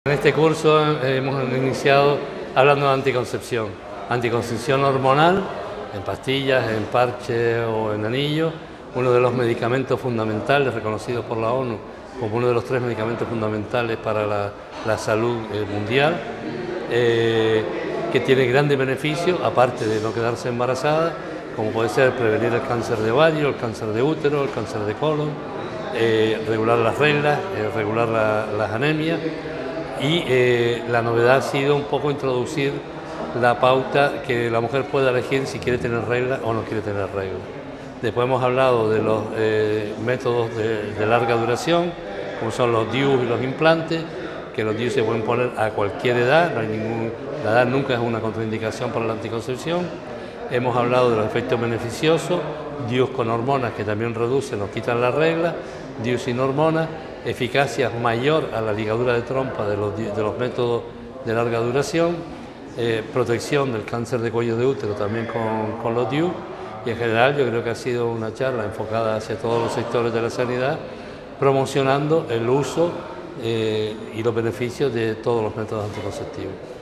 En este curso hemos iniciado hablando de anticoncepción hormonal, en pastillas, en parche o en anillo, uno de los medicamentos fundamentales reconocidos por la ONU como uno de los 3 medicamentos fundamentales para la salud mundial, que tiene grandes beneficios, aparte de no quedarse embarazada, como puede ser prevenir el cáncer de ovario, el cáncer de útero, el cáncer de colon, regular las reglas, regular las anemias. Y la novedad ha sido un poco introducir la pauta que la mujer pueda elegir si quiere tener regla o no quiere tener regla. Después hemos hablado de los métodos de larga duración, como son los DIU y los implantes, que los DIU se pueden poner a cualquier edad, la edad nunca es una contraindicación para la anticoncepción. Hemos hablado de los efectos beneficiosos, DIUs con hormonas que también reducen o quitan la regla, DIUs sin hormonas, eficacia mayor a la ligadura de trompa de los métodos de larga duración, protección del cáncer de cuello de útero también con los DIU, y en general yo creo que ha sido una charla enfocada hacia todos los sectores de la sanidad, promocionando el uso y los beneficios de todos los métodos anticonceptivos.